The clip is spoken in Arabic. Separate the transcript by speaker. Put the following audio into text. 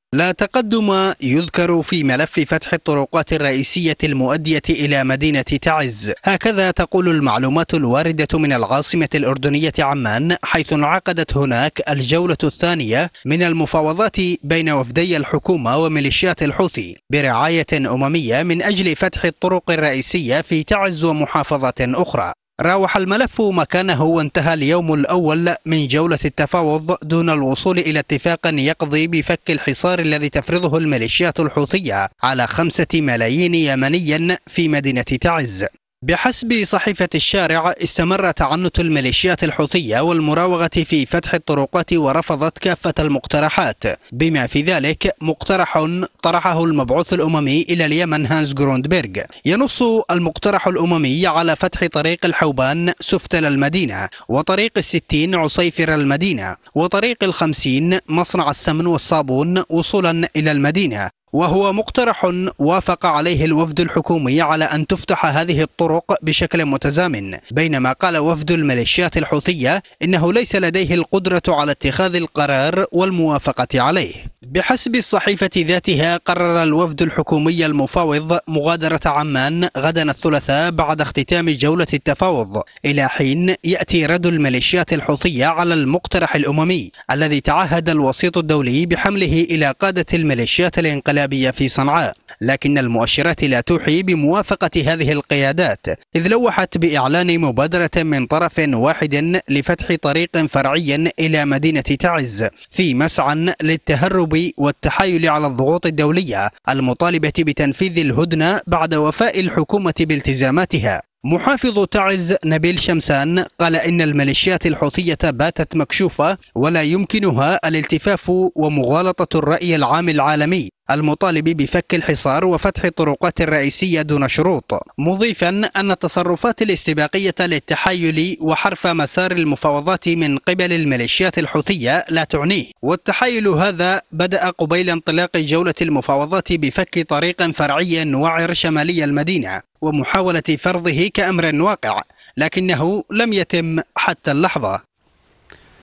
Speaker 1: لا تقدم يذكر في ملف فتح الطرقات الرئيسية المؤدية إلى مدينة تعز، هكذا تقول المعلومات الواردة من العاصمة الأردنية عمان، حيث انعقدت هناك الجولة الثانية من المفاوضات بين وفدي الحكومة وميليشيات الحوثي برعاية أممية من أجل فتح الطرق الرئيسية في تعز ومحافظات أخرى. راوح الملف مكانه وانتهى اليوم الأول من جولة التفاوض دون الوصول إلى اتفاق يقضي بفك الحصار الذي تفرضه الميليشيات الحوثية على 5 ملايين يمني في مدينة تعز. بحسب صحيفة الشارع، استمر تعنت الميليشيات الحوثية والمراوغة في فتح الطرقات ورفضت كافة المقترحات، بما في ذلك مقترح طرحه المبعوث الأممي إلى اليمن هانس جروندبيرغ. ينص المقترح الأممي على فتح طريق الحوبان سفتل المدينة، وطريق ال60 عصيفر المدينة، وطريق ال50 مصنع السمن والصابون وصولا إلى المدينة، وهو مقترح وافق عليه الوفد الحكومي على أن تفتح هذه الطرق بشكل متزامن، بينما قال وفد الميليشيات الحوثية إنه ليس لديه القدرة على اتخاذ القرار والموافقة عليه. بحسب الصحيفة ذاتها، قرر الوفد الحكومي المفاوض مغادرة عمان غدا الثلاثاء بعد اختتام جولة التفاوض، إلى حين يأتي رد الميليشيات الحوثية على المقترح الأممي الذي تعهد الوسيط الدولي بحمله إلى قادة الميليشيات الانقلابية في صنعاء. لكن المؤشرات لا توحي بموافقة هذه القيادات، إذ لوحت بإعلان مبادرة من طرف واحد لفتح طريق فرعي إلى مدينة تعز في مسعى للتهرب والتحايل على الضغوط الدولية المطالبة بتنفيذ الهدنة بعد وفاء الحكومة بالتزاماتها. محافظ تعز نبيل شمسان قال إن الميليشيات الحوثية باتت مكشوفة ولا يمكنها الالتفاف ومغالطة الرأي العام العالمي المطالب بفك الحصار وفتح الطرقات الرئيسية دون شروط، مضيفا أن التصرفات الاستباقية للتحايل وحرف مسار المفاوضات من قبل الميليشيات الحوثية لا تعنيه، والتحايل هذا بدأ قبيل انطلاق جولة المفاوضات بفك طريق فرعي وعر شمالي المدينة ومحاولة فرضه كأمر واقع، لكنه لم يتم حتى اللحظة.